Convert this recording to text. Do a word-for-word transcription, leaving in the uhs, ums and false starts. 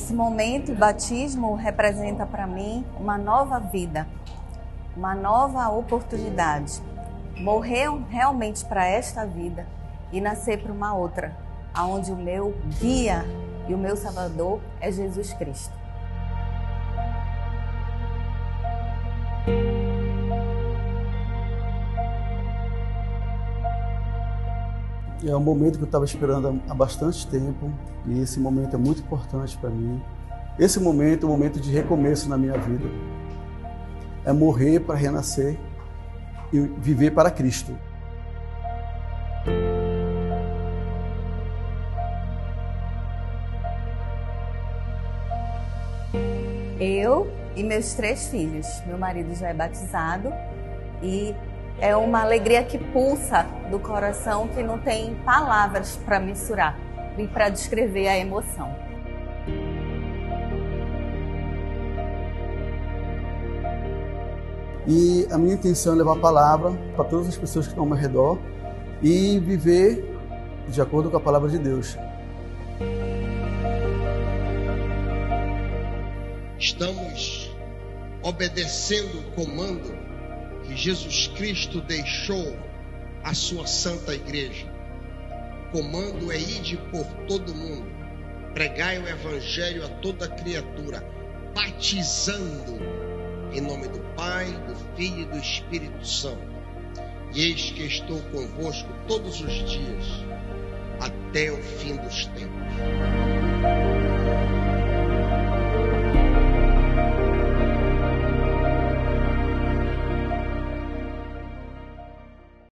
Esse momento, o batismo, representa para mim uma nova vida, uma nova oportunidade. Morrer realmente para esta vida e nascer para uma outra, onde o meu guia e o meu Salvador é Jesus Cristo. É um momento que eu estava esperando há bastante tempo e esse momento é muito importante para mim. Esse momento é um momento de recomeço na minha vida. É morrer para renascer e viver para Cristo. Eu e meus três filhos. Meu marido já é batizado e é uma alegria que pulsa do coração que não tem palavras para mensurar e para descrever a emoção. E a minha intenção é levar a palavra para todas as pessoas que estão ao meu redor e viver de acordo com a palavra de Deus. Estamos obedecendo o comando que Jesus Cristo deixou à sua santa igreja. O comando é ide por todo mundo, pregai o evangelho a toda criatura, batizando em nome do Pai, do Filho e do Espírito Santo. E eis que estou convosco todos os dias, até o fim dos tempos.